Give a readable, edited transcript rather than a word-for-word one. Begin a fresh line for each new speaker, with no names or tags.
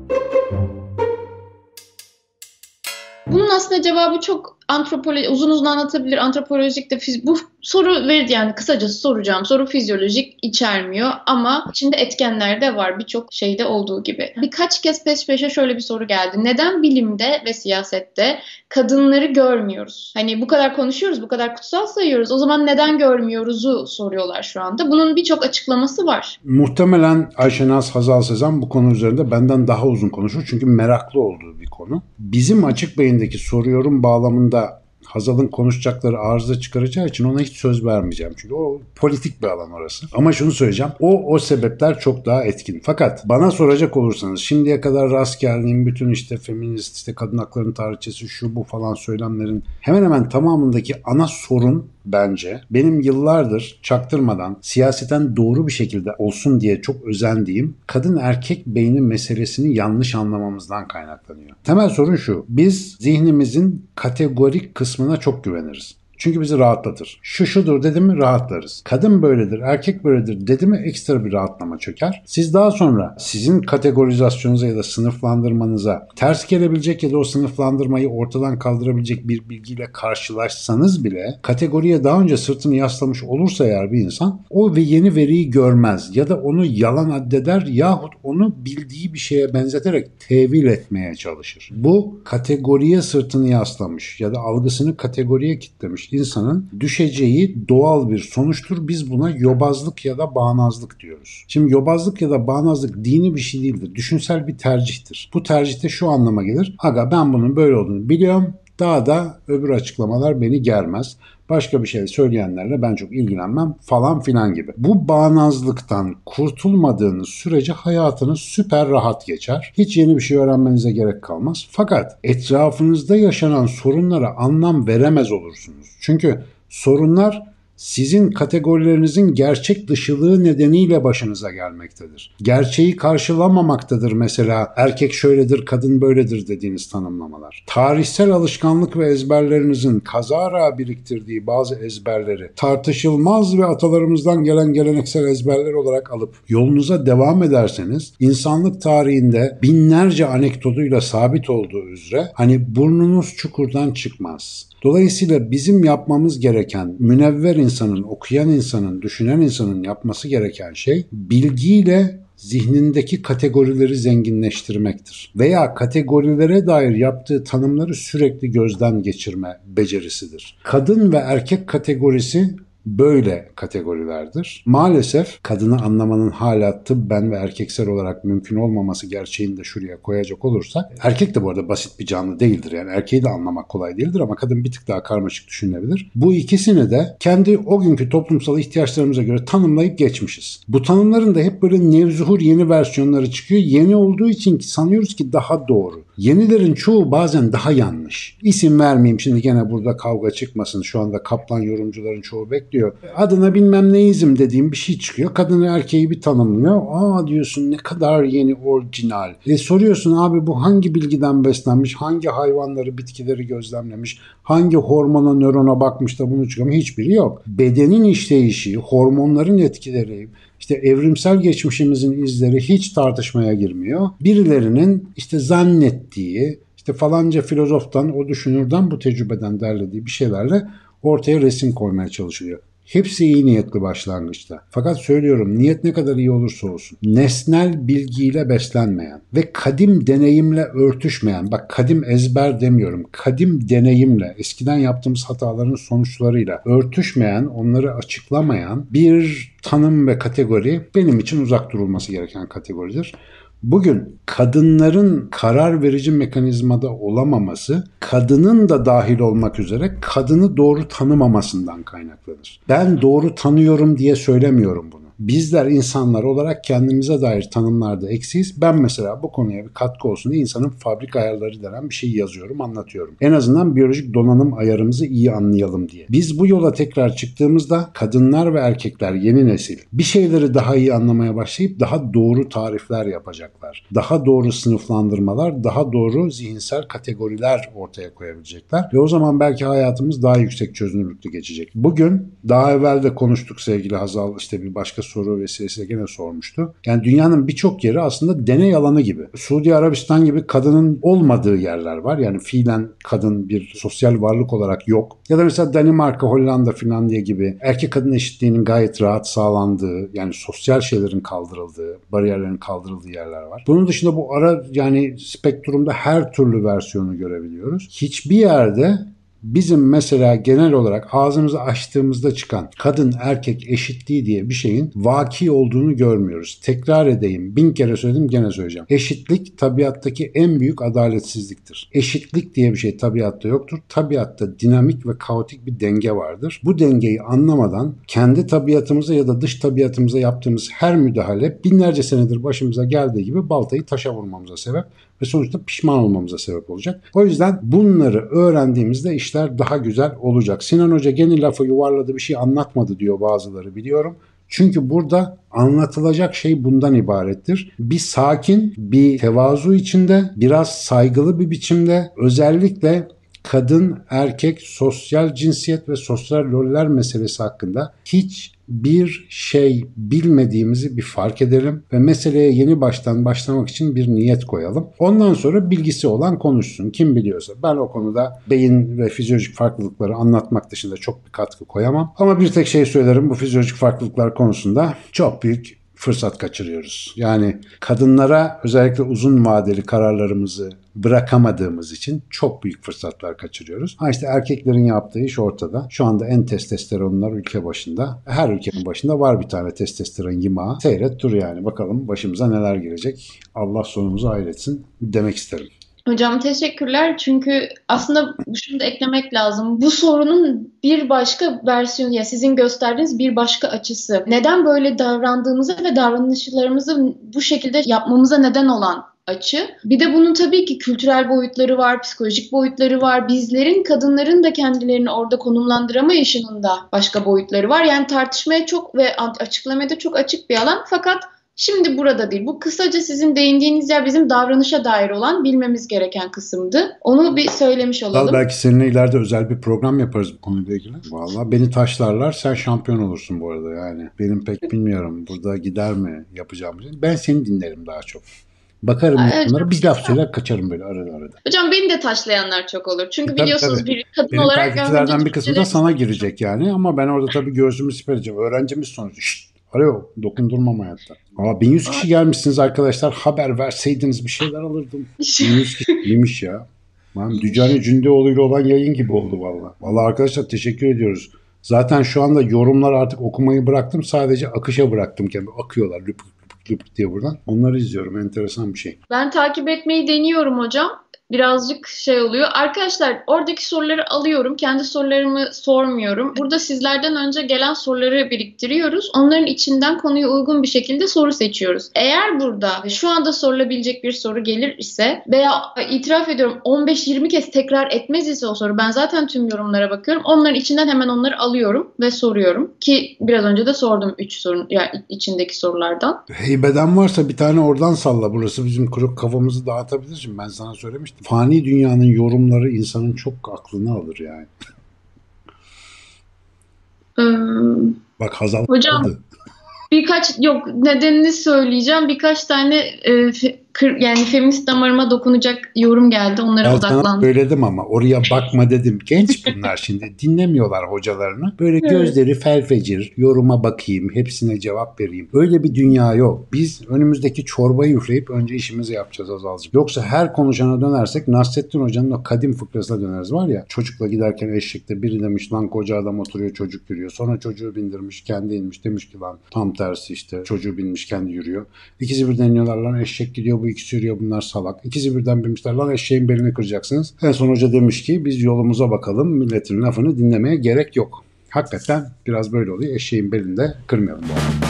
Bunun aslında cevabı çok uzun uzun anlatabilir. Antropolojik de bu soru verdi, yani kısacası soracağım soru fizyolojik içermiyor ama içinde etkenler de var, birçok şeyde olduğu gibi. Birkaç kez peş peşe şöyle bir soru geldi. Neden bilimde ve siyasette kadınları görmüyoruz? Hani bu kadar konuşuyoruz, bu kadar kutsal sayıyoruz. O zaman neden görmüyoruzu soruyorlar şu anda. Bunun birçok açıklaması var.
Muhtemelen Ayşenaz Hazal Sezen bu konu üzerinde benden daha uzun konuşur. Çünkü meraklı olduğu bir konu. Bizim Açık Beyin'deki soruyorum bağlamında Hazal'ın konuşacakları arıza çıkaracağı için ona hiç söz vermeyeceğim. Çünkü o politik bir alan orası. Ama şunu söyleyeceğim. O sebepler çok daha etkin. Fakat bana soracak olursanız şimdiye kadar rast geldiğim bütün işte feminist, işte kadın haklarının tarihçesi, şu bu falan söylemlerin hemen hemen tamamındaki ana sorun bence benim yıllardır çaktırmadan siyaseten doğru bir şekilde olsun diye çok özendiğim kadın erkek beyni meselesini yanlış anlamamızdan kaynaklanıyor. Temel sorun şu: biz zihnimizin kategorik kısmına çok güveniriz. Çünkü bizi rahatlatır. Şu şudur dedi mi rahatlarız. Kadın böyledir, erkek böyledir dedi mi ekstra bir rahatlama çöker. Siz daha sonra sizin kategorizasyonunuza ya da sınıflandırmanıza ters gelebilecek ya da o sınıflandırmayı ortadan kaldırabilecek bir bilgiyle karşılaşsanız bile kategoriye daha önce sırtını yaslamış olursa eğer bir insan o ve yeni veriyi görmez ya da onu yalan addeder yahut onu bildiği bir şeye benzeterek tevil etmeye çalışır. Bu kategoriye sırtını yaslamış ya da algısını kategoriye kitlemiş insanın düşeceği doğal bir sonuçtur. Biz buna yobazlık ya da bağnazlık diyoruz. Şimdi yobazlık ya da bağnazlık dini bir şey değildir. Düşünsel bir tercihtir. Bu tercihte şu anlama gelir: aga ben bunun böyle olduğunu biliyorum. Daha da öbür açıklamalar beni germez. Başka bir şey söyleyenlerle ben çok ilgilenmem falan filan gibi. Bu bağnazlıktan kurtulmadığınız sürece hayatınız süper rahat geçer. Hiç yeni bir şey öğrenmenize gerek kalmaz. Fakat etrafınızda yaşanan sorunlara anlam veremez olursunuz. Çünkü sorunlar sizin kategorilerinizin gerçek dışılığı nedeniyle başınıza gelmektedir. Gerçeği karşılamamaktadır mesela erkek şöyledir, kadın böyledir dediğiniz tanımlamalar. Tarihsel alışkanlık ve ezberlerinizin kazara biriktirdiği bazı ezberleri tartışılmaz ve atalarımızdan gelen geleneksel ezberler olarak alıp yolunuza devam ederseniz insanlık tarihinde binlerce anekdotuyla sabit olduğu üzere hani burnunuz çukurdan çıkmaz. Dolayısıyla bizim yapmamız gereken, münevver insanın, okuyan insanın, düşünen insanın yapması gereken şey bilgiyle zihnindeki kategorileri zenginleştirmektir. Veya kategorilere dair yaptığı tanımları sürekli gözden geçirme becerisidir. Kadın ve erkek kategorisi böyle kategorilerdir. Maalesef kadını anlamanın hala tıbben ve erkeksel olarak mümkün olmaması gerçeğini de şuraya koyacak olursak, erkek de bu arada basit bir canlı değildir. Yani erkeği de anlamak kolay değildir ama kadın bir tık daha karmaşık düşünülebilir. Bu ikisini de kendi o günkü toplumsal ihtiyaçlarımıza göre tanımlayıp geçmişiz. Bu tanımların da hep böyle nevzuhur yeni versiyonları çıkıyor. Yeni olduğu için sanıyoruz ki daha doğru. Yenilerin çoğu bazen daha yanlış. İsim vermeyeyim şimdi, gene burada kavga çıkmasın. Şu anda kaplan yorumcuların çoğu bekliyor. Adına bilmem neizm dediğim bir şey çıkıyor. Kadını erkeği bir tanımlıyor. Aa diyorsun, ne kadar yeni, orijinal. Soruyorsun abi bu hangi bilgiden beslenmiş? Hangi hayvanları, bitkileri gözlemlemiş? Hangi hormona, nörona bakmış da bunu çıkarmış? Hiçbiri yok. Bedenin işleyişi, hormonların etkileri, İşte evrimsel geçmişimizin izleri hiç tartışmaya girmiyor. Birilerinin işte zannettiği, işte falanca filozoftan, o düşünürden, bu tecrübeden derlediği bir şeylerle ortaya resim koymaya çalışılıyor. Hepsi iyi niyetli başlangıçta. Fakat söylüyorum, niyet ne kadar iyi olursa olsun, nesnel bilgiyle beslenmeyen ve kadim deneyimle örtüşmeyen, bak kadim ezber demiyorum, kadim deneyimle, eskiden yaptığımız hataların sonuçlarıyla örtüşmeyen, onları açıklamayan bir tanım ve kategori benim için uzak durulması gereken kategoridir. Bugün kadınların karar verici mekanizmada olamaması, kadının da dahil olmak üzere kadını doğru tanımamasından kaynaklanır. Ben doğru tanıyorum diye söylemiyorum bunu. Bizler insanlar olarak kendimize dair tanımlarda eksiyiz. Ben mesela bu konuya bir katkı olsun diye insanın fabrik ayarları denen bir şey yazıyorum, anlatıyorum. En azından biyolojik donanım ayarımızı iyi anlayalım diye. Biz bu yola tekrar çıktığımızda kadınlar ve erkekler, yeni nesil, bir şeyleri daha iyi anlamaya başlayıp daha doğru tarifler yapacaklar. Daha doğru sınıflandırmalar, daha doğru zihinsel kategoriler ortaya koyabilecekler. Ve o zaman belki hayatımız daha yüksek çözünürlüklü geçecek. Bugün daha evvel de konuştuk sevgili Hazal, işte bir başka soru vesilesiyle gene sormuştu. Yani dünyanın birçok yeri aslında deney alanı gibi. Suudi Arabistan gibi kadının olmadığı yerler var. Yani fiilen kadın bir sosyal varlık olarak yok. Ya da mesela Danimarka, Hollanda, Finlandiya gibi erkek kadın eşitliğinin gayet rahat sağlandığı, yani sosyal şeylerin kaldırıldığı, bariyerlerin kaldırıldığı yerler var. Bunun dışında bu ara yani spektrumda her türlü versiyonu görebiliyoruz. Hiçbir yerde bizim mesela genel olarak ağzımızı açtığımızda çıkan kadın erkek eşitliği diye bir şeyin vaki olduğunu görmüyoruz. Tekrar edeyim, 1000 kere söyledim gene söyleyeceğim. Eşitlik tabiattaki en büyük adaletsizliktir. Eşitlik diye bir şey tabiatta yoktur. Tabiatta dinamik ve kaotik bir denge vardır. Bu dengeyi anlamadan kendi tabiatımıza ya da dış tabiatımıza yaptığımız her müdahale binlerce senedir başımıza geldiği gibi baltayı taşa vurmamıza sebep ve sonuçta pişman olmamıza sebep olacak. O yüzden bunları öğrendiğimizde işler daha güzel olacak. Sinan Hoca gene lafı yuvarladı, bir şey anlatmadı diyor bazıları, biliyorum. Çünkü burada anlatılacak şey bundan ibarettir. Bir sakin, bir tevazu içinde, biraz saygılı bir biçimde, özellikle kadın, erkek, sosyal cinsiyet ve sosyal roller meselesi hakkında hiçbir şey bilmediğimizi bir fark edelim ve meseleye yeni baştan başlamak için bir niyet koyalım. Ondan sonra bilgisi olan konuşsun. Kim biliyorsa. Ben o konuda beyin ve fizyolojik farklılıkları anlatmak dışında çok bir katkı koyamam. Ama bir tek şey söylerim, bu fizyolojik farklılıklar konusunda çok büyük fırsat kaçırıyoruz. Yani kadınlara özellikle uzun vadeli kararlarımızı bırakamadığımız için çok büyük fırsatlar kaçırıyoruz. Ha işte erkeklerin yaptığı iş ortada. Şu anda en testosteronlar ülke başında. Her ülkenin başında var bir tane testosteron yimağı. Seyret dur yani, bakalım başımıza neler gelecek. Allah sonumuzu hayretsin demek isterim.
Hocam teşekkürler, çünkü aslında şunu da eklemek lazım. Bu sorunun bir başka versiyonu, ya sizin gösterdiğiniz bir başka açısı. Neden böyle davrandığımızı ve davranışlarımızı bu şekilde yapmamıza neden olan açı. Bir de bunun tabii ki kültürel boyutları var, psikolojik boyutları var. Bizlerin, kadınların da kendilerini orada konumlandıramayışının da başka boyutları var. Yani tartışmaya çok ve açıklamaya da çok açık bir alan. Fakat şimdi burada değil. Bu kısaca sizin değindiğiniz yer bizim davranışa dair olan bilmemiz gereken kısımdı. Onu bir söylemiş olalım.
Belki seninle ileride özel bir program yaparız bu konuyla ilgili. Vallahi beni taşlarlar, sen şampiyon olursun bu arada yani. Benim pek bilmiyorum burada gider mi yapacağım şey. Ben seni dinlerim daha çok. Bakarım onlara, bir laf söyler kaçarım böyle arada.
Hocam beni de taşlayanlar çok olur. Çünkü biliyorsunuz bir kadın
benim
olarak...
Benim takipçilerden bir kısmı da sana girecek yani. Ama ben orada tabii göğsümü siper edeceğim. Öğrencimiz sonuçta. Şşt! Alo, dokundurmam hayatta. 1100 kişi gelmişsiniz arkadaşlar. Haber verseydiniz bir şeyler alırdım. 1100 kişi iyiymiş ya. Dücani Cündeoğlu ile olan yayın gibi oldu valla. Valla arkadaşlar teşekkür ediyoruz. Zaten şu anda yorumlar artık okumayı bıraktım. Sadece akışa bıraktım kendimi. Akıyorlar lüpük diye buradan. Onları izliyorum. Enteresan bir şey.
Ben takip etmeyi deniyorum hocam. Birazcık şey oluyor. Arkadaşlar oradaki soruları alıyorum. Kendi sorularımı sormuyorum. Burada sizlerden önce gelen soruları biriktiriyoruz. Onların içinden konuya uygun bir şekilde soru seçiyoruz. Eğer burada şu anda sorulabilecek bir soru gelir ise veya itiraf ediyorum 15-20 kez tekrar etmez ise o soru, ben zaten tüm yorumlara bakıyorum. Onların içinden hemen onları alıyorum ve soruyorum. Ki biraz önce de sordum 3 sorun, yani içindeki sorulardan.
Heybeden varsa bir tane oradan salla. Burası bizim kuru kafamızı dağıtabilir. Şimdi ben sana söylemiştim. Fani dünyanın yorumları insanın çok aklını alır yani. Bak Hazal
hocam
aldı.
Nedenini söyleyeceğim. Birkaç tane yani feminist damarıma dokunacak yorum geldi. Onlara odaklandım.
Ben söyledim ama oraya bakma dedim. Genç bunlar şimdi. Dinlemiyorlar hocalarını. Böyle gözleri felfecir. Yoruma bakayım. Hepsine cevap vereyim. Öyle bir dünya yok. Biz önümüzdeki çorbayı üfleyip önce işimizi yapacağız Azalcığım. Yoksa her konuşana dönersek Nasrettin Hoca'nın o kadim fıkrasına döneriz var ya. Çocukla giderken eşekte biri demiş lan koca adam oturuyor çocuk yürüyor. Sonra çocuğu bindirmiş kendi inmiş. Demiş ki lan tam tersi işte. Çocuğu binmiş kendi yürüyor. İkisi birden iniyorlar lan eşek gidiyor bu ikisi yürüyor bunlar salak. İkisi birden binmişler lan eşeğin belini kıracaksınız. En son hoca demiş ki biz yolumuza bakalım, milletin lafını dinlemeye gerek yok. Hakikaten biraz böyle oluyor. Eşeğin belini de kırmayalım bu arada.